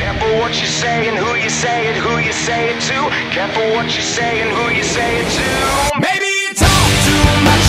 Careful what you say and who you say it, who you say it to. Careful what you say and who you say it to. Maybe you talk too much.